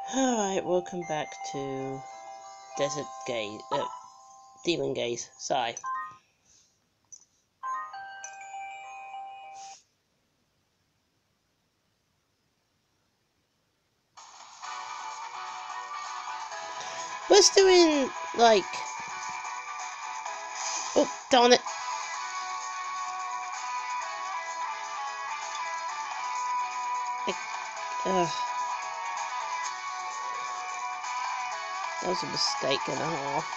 Alright, welcome back to Desert Gaze, Demon Gaze, sigh. We're still in, like... Oh, darn it. That was a mistake and a half.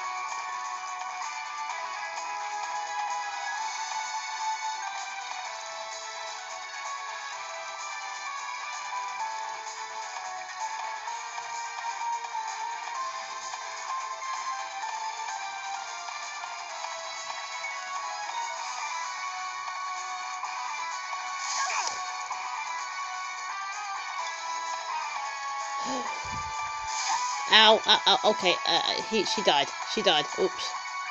Ow, okay, she died. She died. Oops.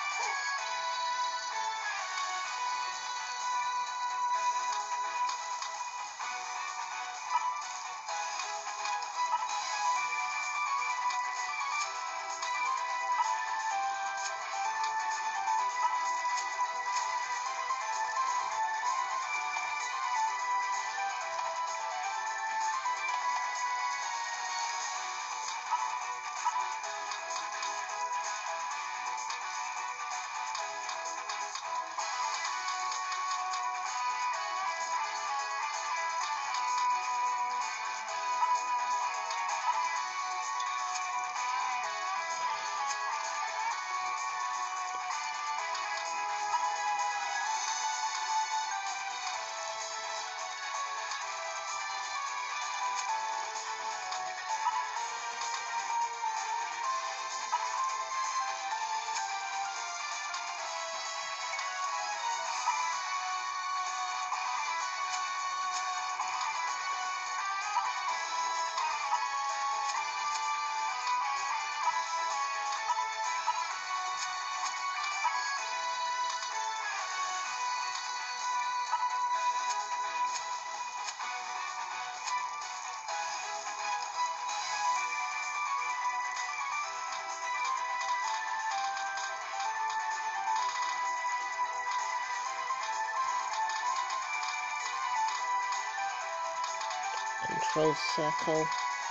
Control circle.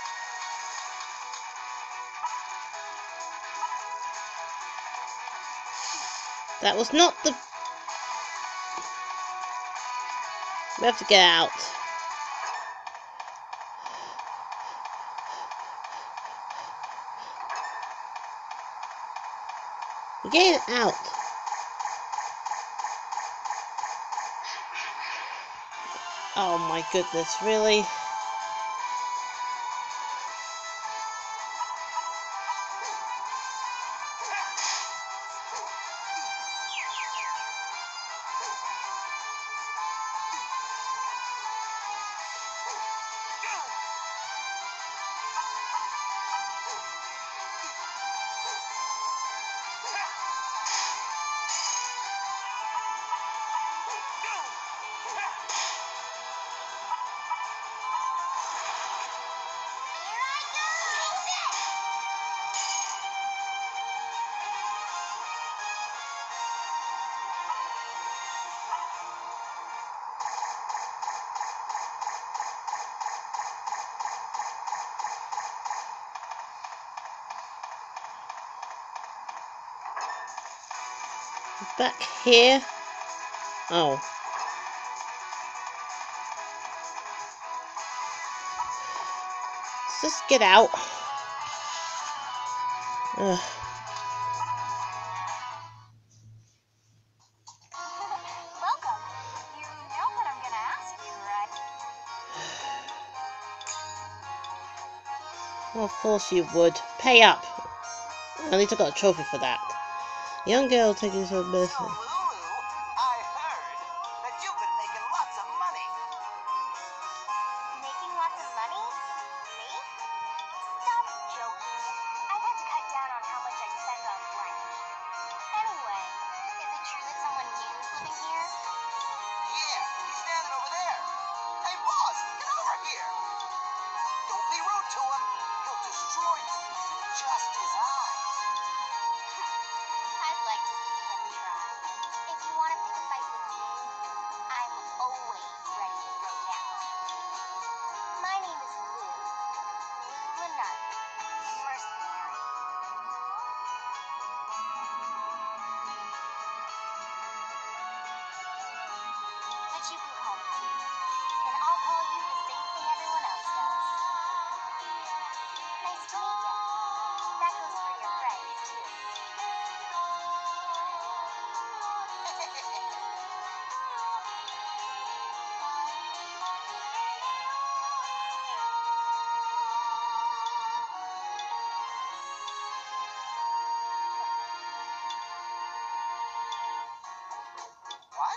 That was not the... We have to get out. We're getting out. Oh my goodness, really? Back here. Oh. Let's just get out. Ugh. Welcome. You know what I'm gonna ask you, right? Well, of course you would. Pay up. At least I got a trophy for that. Young girl taking her medicine. So, Lulu, I heard that you've been making lots of money. Making lots of money? Me? Stop joking. I've had to cut down on how much I spend on rent. Anyway, is it true that someone new is living here? Yeah, he's standing over there. Hey, boss, get over here. Don't be rude to him. He'll destroy just his eyes. I'd like to see him try. If you want to pick a fight with me, I'm always ready to throw down. My name is Lou. Lou Lunati, mercenary. But you can call me Kiki, and I'll call you the same thing everyone else does. Nice to meet you. That goes for your friends, too. What?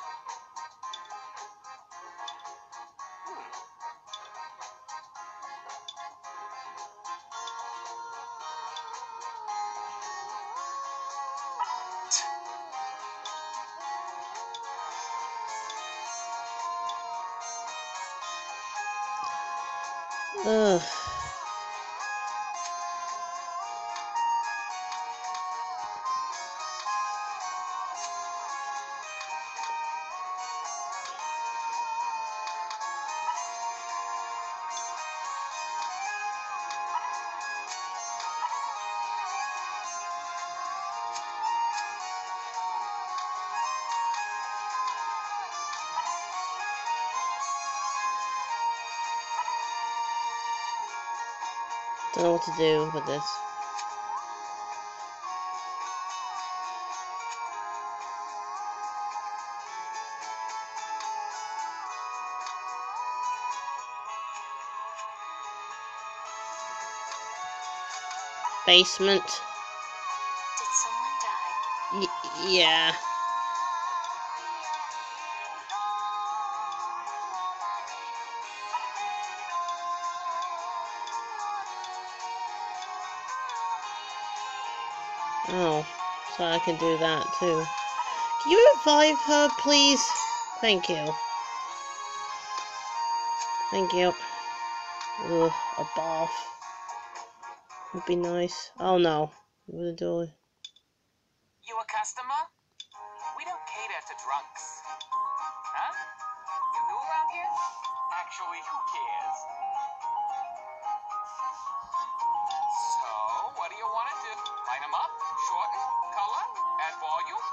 Ugh. Don't know what to do with this. Basement. Did someone die? Yeah. Oh, so I can do that too. Can you revive her, please? Thank you. Thank you. Ugh, a bath. Would be nice. Oh no. What are doing? You a customer? We don't cater to drunks. Huh? You new around here? Actually, who cares? So, what do you want to do? Line them up, shorten, color, add volume?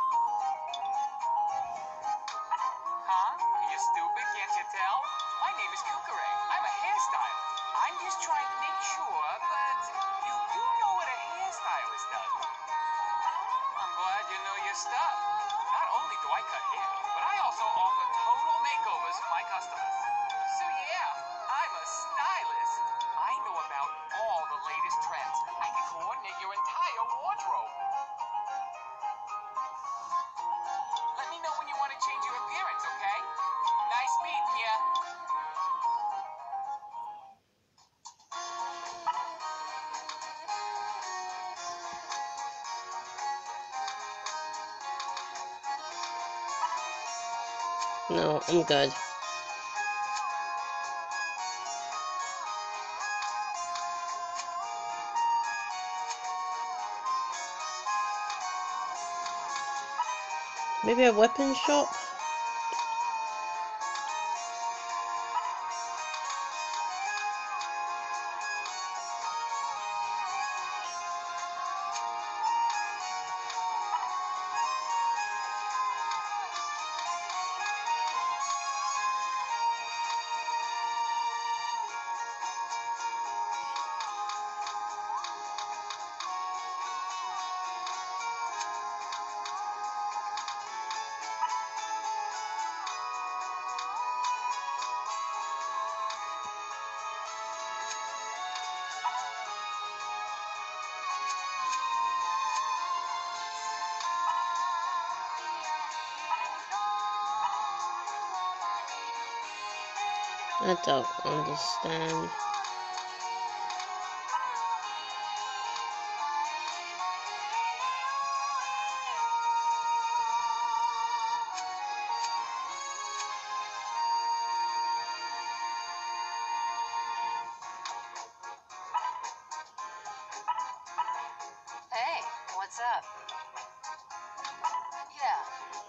Huh? You stupid, can't you tell? My name is Kukure. I'm a hairstylist. I'm just trying to make sure, but you do know what a hairstylist does. I'm glad you know your stuff. Not only do I cut hair, but I also offer total makeovers for my customers. So yeah, I'm a stylist. I know about all the latest trends. I can coordinate your entire wardrobe. Let me know when you want to change your appearance, okay? Nice meeting ya. No, I'm good. Maybe a weapon shop? I don't understand. up? Yeah.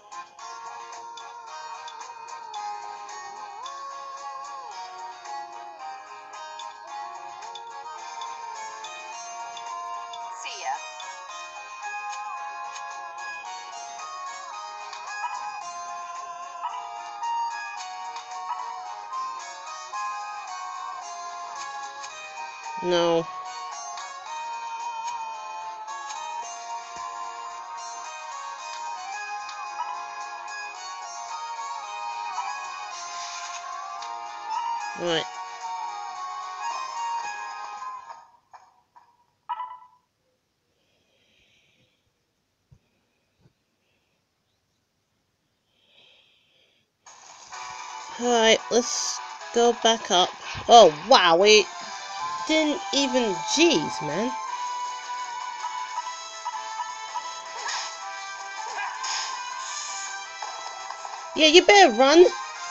See ya. No. Right. Alright, let's go back up. Oh, wow, it didn't even... Jeez, man. Yeah, you better run.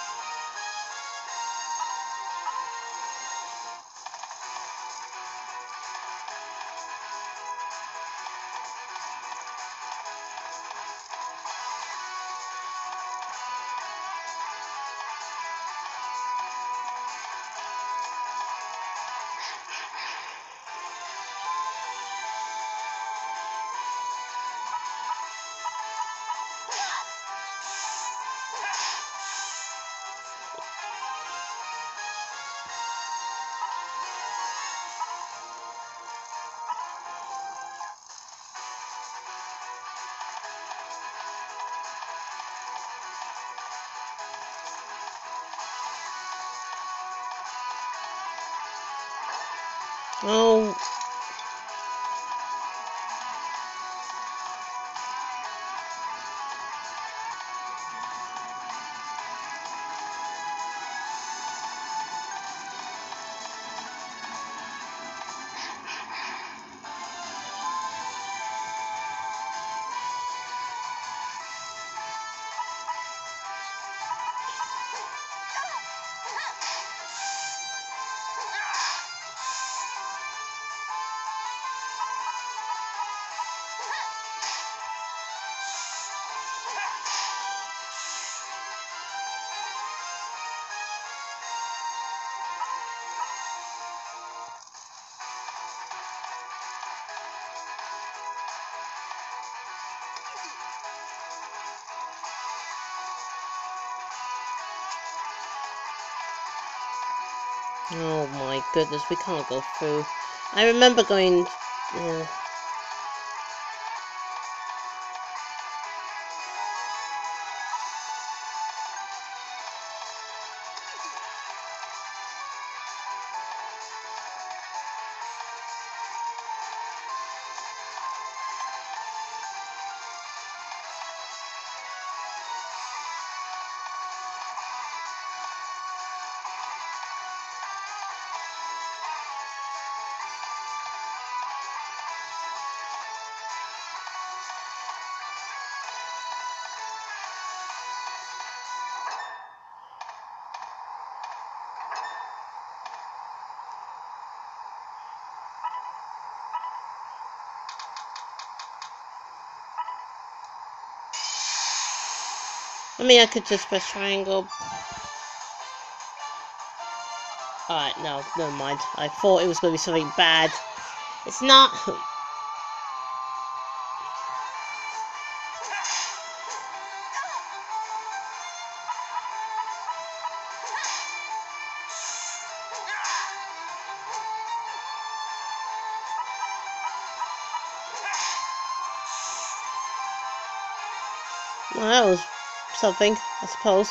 Oh. Oh my goodness, we can't go through. I remember going... I mean, I could just press triangle. Alright, no, never mind. I thought it was going to be something bad. It's not. Well, that was something, I suppose.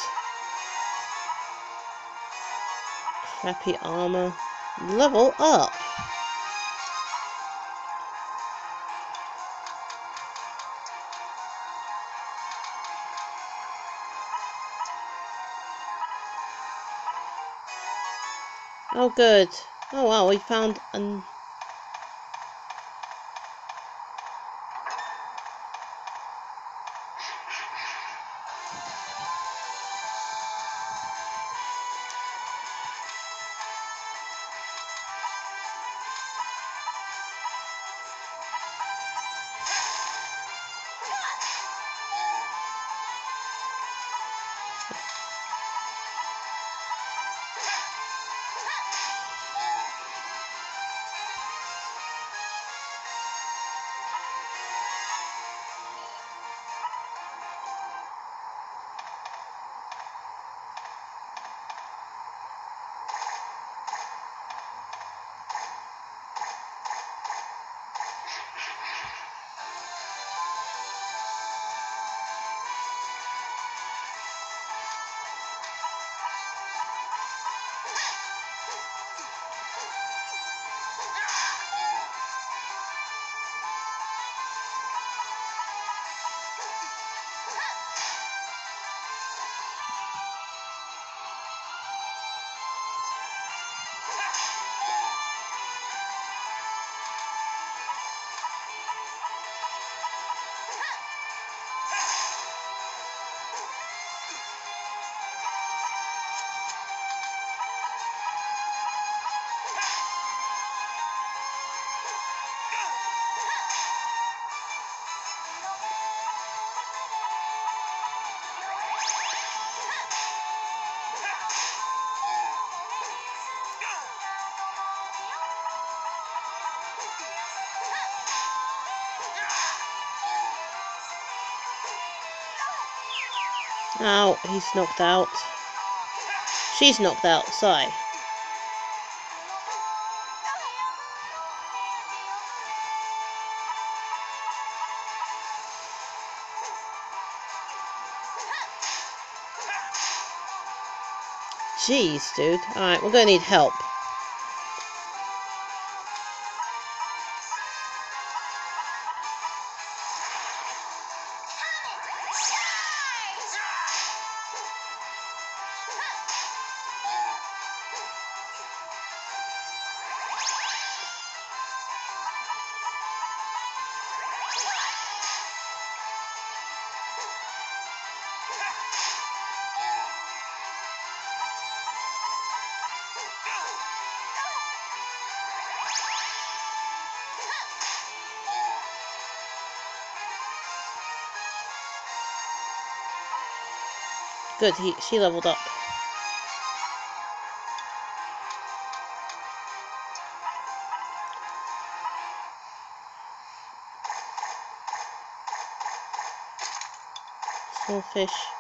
Crappy armor. Level up. Oh, good. Oh, wow, we found an... Ow, he's knocked out. She's knocked out, sorry. Jeez, dude. Alright, we're gonna need help. Good, she leveled up. Small fish.